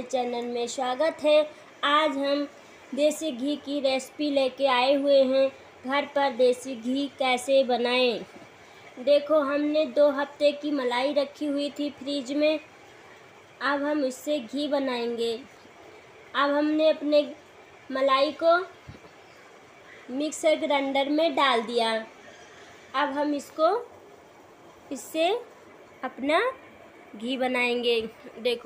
हमारे चैनल में स्वागत है। आज हम देसी घी की रेसिपी लेके आए हुए हैं। घर पर देसी घी कैसे बनाएं। देखो, हमने 2 हफ्ते की मलाई रखी हुई थी फ्रिज में। अब हम इससे घी बनाएंगे। अब हमने अपने मलाई को मिक्सर ग्राइंडर में डाल दिया। अब हम इससे अपना घी बनाएंगे। देखो,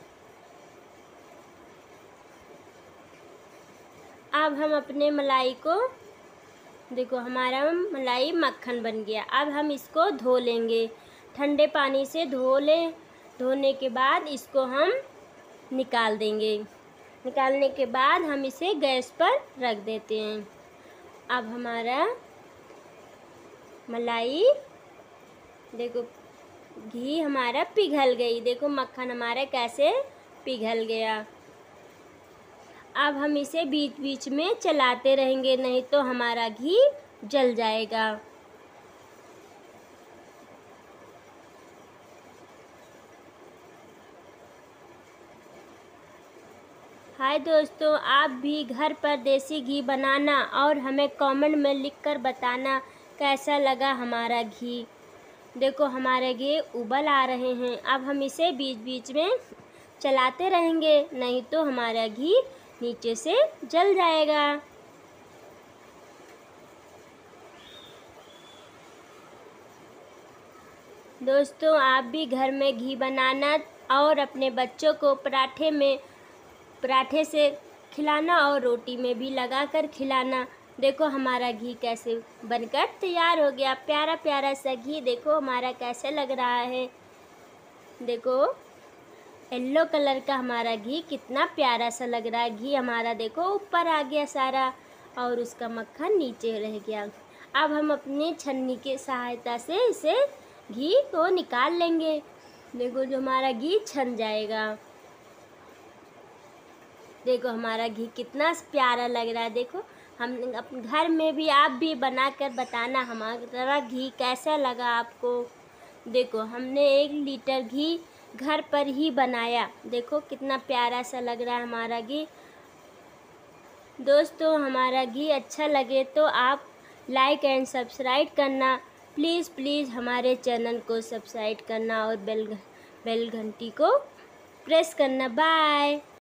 अब हम अपने मलाई को देखो, हमारा मलाई मक्खन बन गया। अब हम इसको धो लेंगे, ठंडे पानी से धोने के बाद इसको हम निकाल देंगे। निकालने के बाद हम इसे गैस पर रख देते हैं। अब हमारा मलाई देखो, घी हमारा पिघल गई। देखो, मक्खन हमारा कैसे पिघल गया। अब हम इसे बीच बीच में चलाते रहेंगे, नहीं तो हमारा घी जल जाएगा। हाय दोस्तों, आप भी घर पर देसी घी बनाना और हमें कमेंट में लिखकर बताना कैसा लगा हमारा घी। देखो, हमारे घी उबल आ रहे हैं। अब हम इसे बीच बीच में चलाते रहेंगे, नहीं तो हमारा घी नीचे से जल जाएगा। दोस्तों, आप भी घर में घी बनाना और अपने बच्चों को पराठे से खिलाना और रोटी में भी लगाकर खिलाना। देखो, हमारा घी कैसे बनकर तैयार हो गया। प्यारा प्यारा सा घी देखो हमारा कैसे लग रहा है। देखो, येलो कलर का हमारा घी कितना प्यारा सा लग रहा है। घी हमारा देखो ऊपर आ गया सारा और उसका मक्खन नीचे रह गया। अब हम अपनी छन्नी की सहायता से इसे घी को निकाल लेंगे। देखो, जो हमारा घी छन जाएगा। देखो, हमारा घी कितना प्यारा लग रहा है। देखो, हम अपने घर में भी आप भी बनाकर बताना हमारा घी कैसा लगा आपको। देखो, हमने 1 लीटर घी घर पर ही बनाया। देखो, कितना प्यारा सा लग रहा है हमारा घी। दोस्तों, हमारा घी अच्छा लगे तो आप लाइक एंड सब्सक्राइब करना। प्लीज़ हमारे चैनल को सब्सक्राइब करना और बेल घंटी को प्रेस करना। बाय।